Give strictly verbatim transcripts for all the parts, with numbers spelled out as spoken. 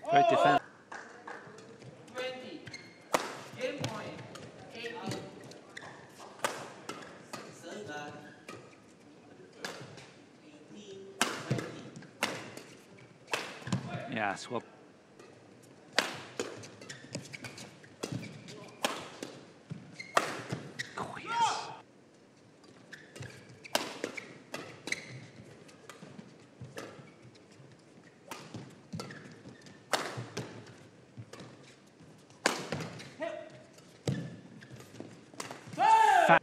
Great defense. Yeah, swap. Oh, yes. Fa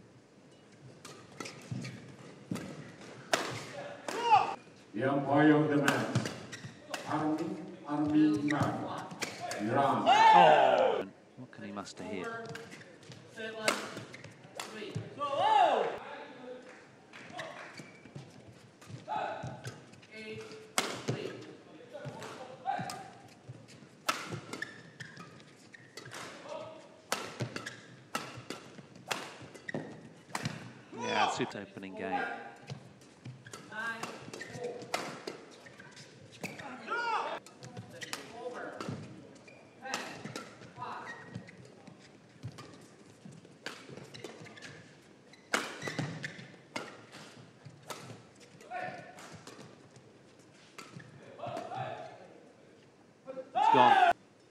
The umpire of the match, Armin Armin Mag, Iran. Oh! What can he muster here? Yeah, suit opening game. It's gone.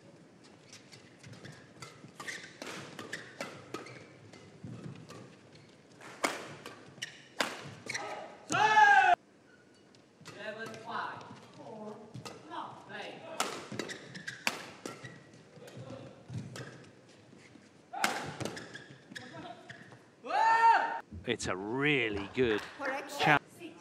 It's a really good challenge.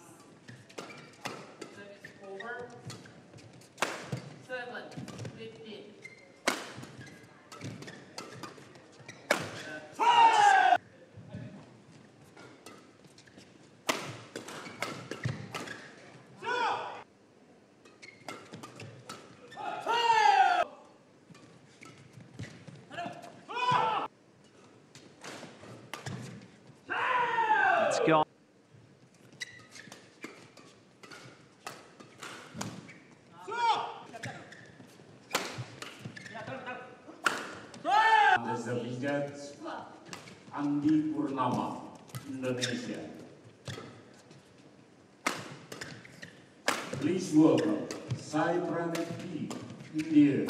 It's gone. The Vijay Andi Purnama, Indonesia. Please welcome Sai Praneeth P, India.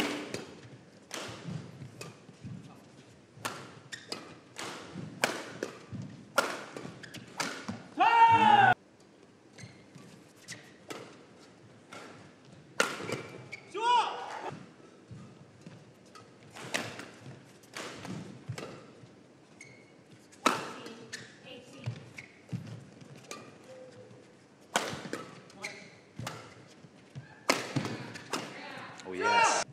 Oh, yes.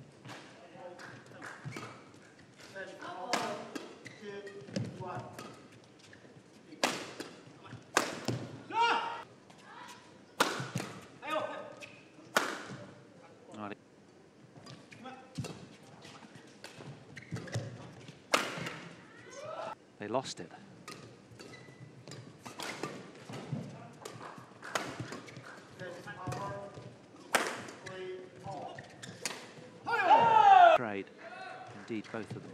They lost it. Trade. Indeed, both of them.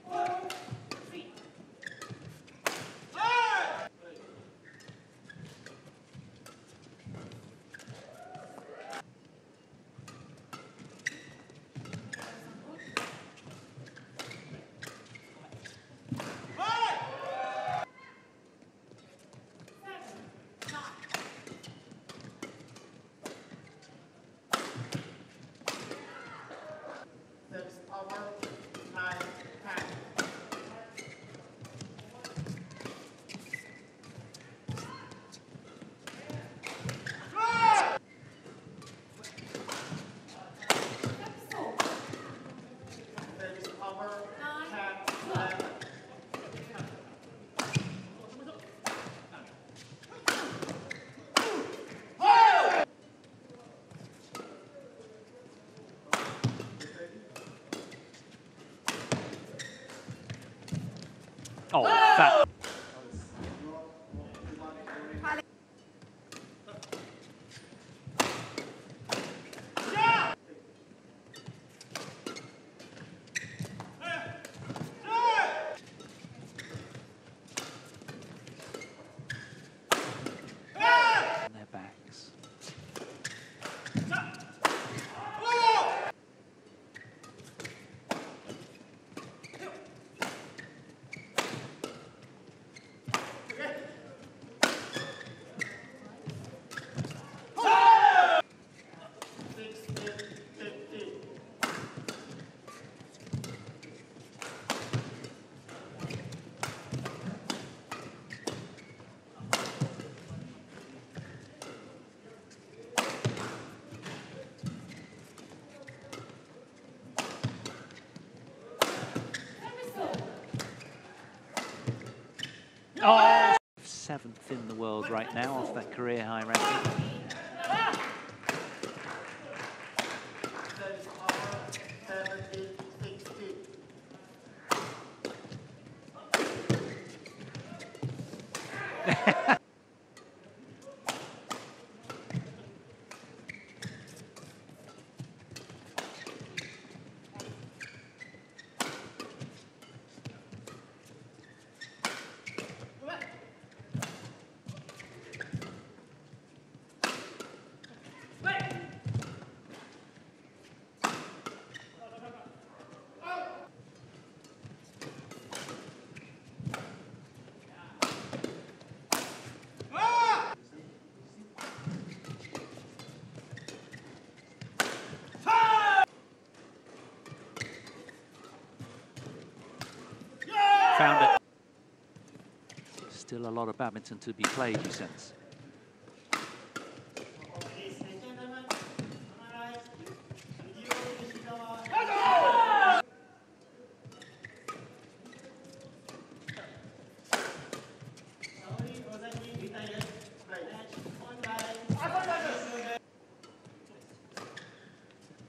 Oh, that. Oh, seventh in the world right now off that career high ranking. Found it. Still a lot of badminton to be played, you sense.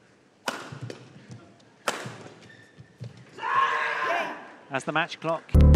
As the match clock